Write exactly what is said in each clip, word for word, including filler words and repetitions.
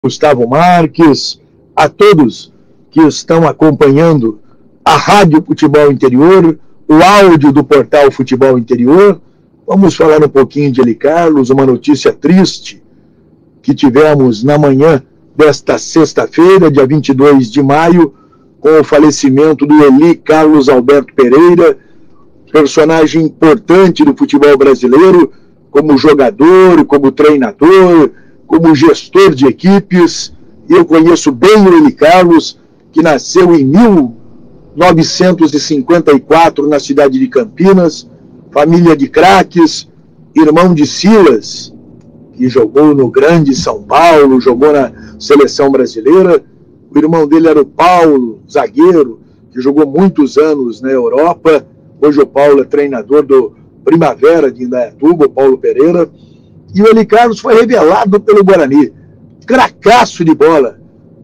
Gustavo Marques, a todos que estão acompanhando a Rádio Futebol Interior, o áudio do portal Futebol Interior. Vamos falar um pouquinho de Eli Carlos, uma notícia triste que tivemos na manhã desta sexta-feira, dia vinte e dois de maio, com o falecimento do Eli Carlos Alberto Pereira, personagem importante do futebol brasileiro, como jogador, como treinador, como gestor de equipes. Eu conheço bem o Eli Carlos, que nasceu em mil novecentos e cinquenta e quatro na cidade de Campinas, família de craques, irmão de Silas, que jogou no grande São Paulo, jogou na seleção brasileira. O irmão dele era o Paulo, zagueiro, que jogou muitos anos na Europa. Hoje o Paulo é treinador do Primavera de Indaiatuba, o Paulo Pereira. E o Eli Carlos foi revelado pelo Guarani. Cracaço de bola.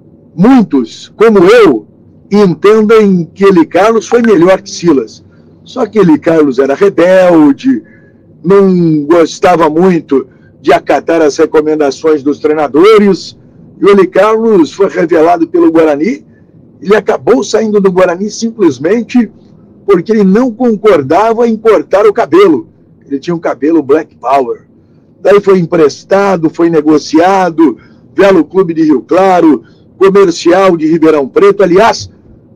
Muitos, como eu, entendem que Eli Carlos foi melhor que Silas. Só que Eli Carlos era rebelde, não gostava muito de acatar as recomendações dos treinadores. E o Eli Carlos foi revelado pelo Guarani. Ele acabou saindo do Guarani simplesmente porque ele não concordava em cortar o cabelo. Ele tinha um cabelo Black Power. Daí foi emprestado, foi negociado, Velo Clube de Rio Claro, Comercial de Ribeirão Preto. Aliás,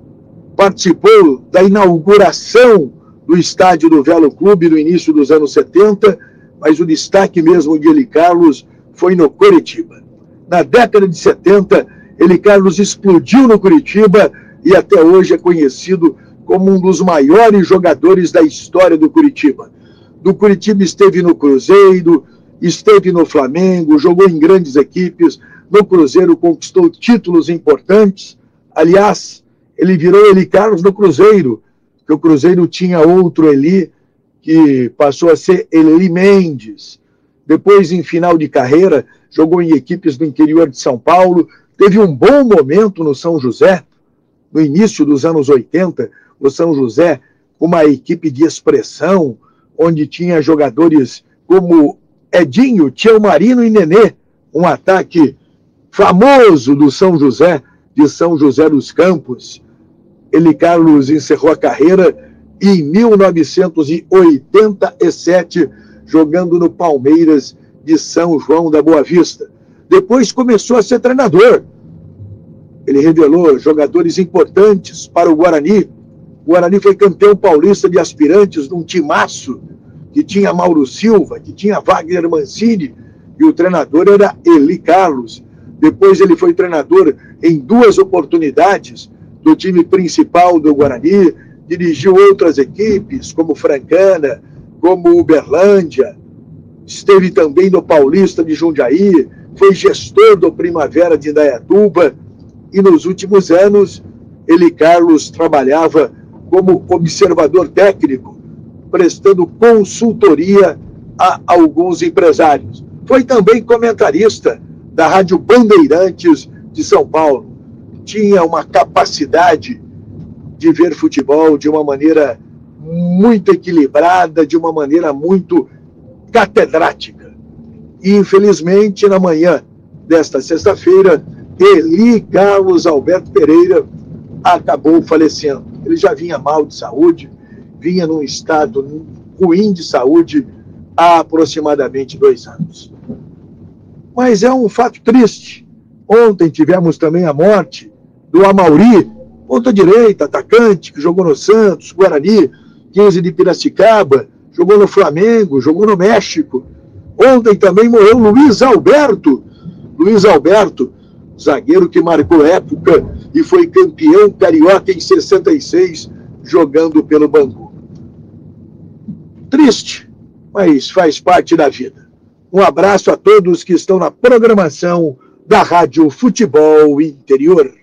participou da inauguração do estádio do Velo Clube no início dos anos setenta, mas o destaque mesmo de Eli Carlos foi no Coritiba. Na década de setenta, Eli Carlos explodiu no Coritiba e até hoje é conhecido como um dos maiores jogadores da história do Coritiba. Do Coritiba esteve no Cruzeiro, esteve no Flamengo, jogou em grandes equipes. No Cruzeiro conquistou títulos importantes. Aliás, ele virou Eli Carlos no Cruzeiro, porque o Cruzeiro tinha outro Eli, que passou a ser Eli Mendes. Depois, em final de carreira, jogou em equipes do interior de São Paulo. Teve um bom momento no São José, no início dos anos oitenta, o São José, uma equipe de expressão, onde tinha jogadores como Edinho, Tião Marino e Nenê, um ataque famoso do São José, de São José dos Campos. Eli Carlos encerrou a carreira em mil novecentos e oitenta e sete, jogando no Palmeiras de São João da Boa Vista. Depois começou a ser treinador. Ele revelou jogadores importantes para o Guarani. O Guarani foi campeão paulista de aspirantes num timaço que tinha Mauro Silva, que tinha Wagner Mancini, e o treinador era Eli Carlos. Depois ele foi treinador em duas oportunidades do time principal do Guarani, dirigiu outras equipes, como Francana, como Uberlândia, esteve também no Paulista de Jundiaí, foi gestor do Primavera de Indaiatuba, e nos últimos anos Eli Carlos trabalhava como observador técnico, prestando consultoria a alguns empresários. Foi também comentarista da Rádio Bandeirantes de São Paulo. Tinha uma capacidade de ver futebol de uma maneira muito equilibrada, de uma maneira muito catedrática. E, infelizmente, na manhã desta sexta-feira, Eli Carlos Alberto Pereira acabou falecendo. Ele já vinha mal de saúde, vinha num estado ruim de saúde há aproximadamente dois anos. Mas é um fato triste. Ontem tivemos também a morte do Amauri, ponta direita, atacante, que jogou no Santos, Guarani, quinze de Piracicaba, jogou no Flamengo, jogou no México. Ontem também morreu Luiz Alberto. Luiz Alberto, zagueiro que marcou época e foi campeão carioca em sessenta e seis, jogando pelo Bangu. Triste, mas faz parte da vida. Um abraço a todos que estão na programação da Rádio Futebol Interior.